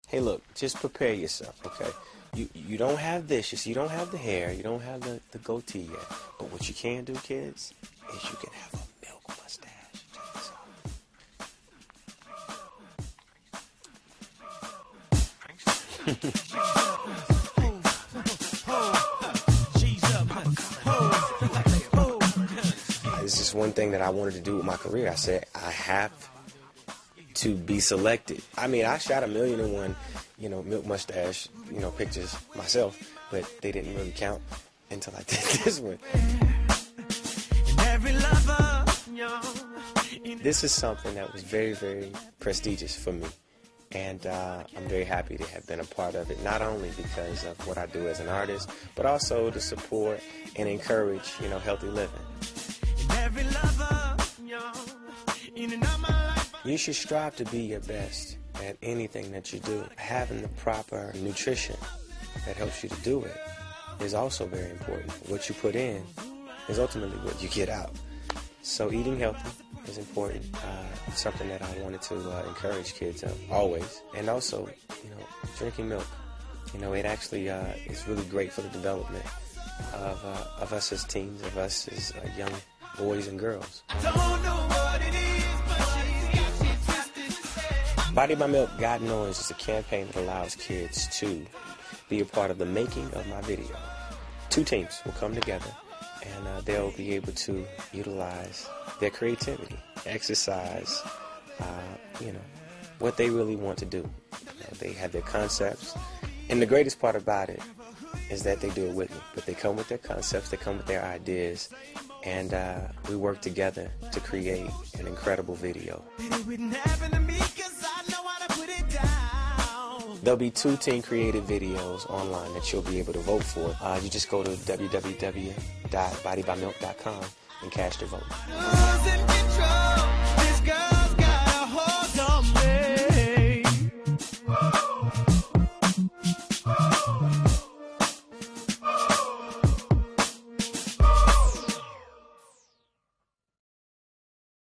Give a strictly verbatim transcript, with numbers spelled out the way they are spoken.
hey, look, just prepare yourself, okay? You you don't have this, you see, you don't have the hair, you don't have the, the goatee yet. But what you can do, kids, is you can have a milk mustache. Check this out. It's just one thing that I wanted to do with my career. I said, I have to be selected. I mean, I shot a million and one, you know, milk mustache, you know, pictures myself, but they didn't really count until I did this one. This is something that was very, very prestigious for me, and uh, I'm very happy to have been a part of it, not only because of what I do as an artist, but also to support and encourage, you know, healthy living. You should strive to be your best at anything that you do. Having the proper nutrition that helps you to do it is also very important. What you put in is ultimately what you get out. So eating healthy is important. Uh, it's something that I wanted to uh, encourage kids of always. And also, you know, drinking milk. You know, it actually uh, is really great for the development of, uh, of us as teens, of us as uh, young boys and girls. Body by Milk, God Knows is a campaign that allows kids to be a part of the making of my video. Two teams will come together, and uh, they'll be able to utilize their creativity, exercise, uh, you know, what they really want to do. You know, they have their concepts, and the greatest part about it is that they do it with me. But they come with their concepts, they come with their ideas, and uh, we work together to create an incredible video. There'll be two team created videos online that you'll be able to vote for. Uh, you just go to w w w dot body by milk dot com and cast your vote.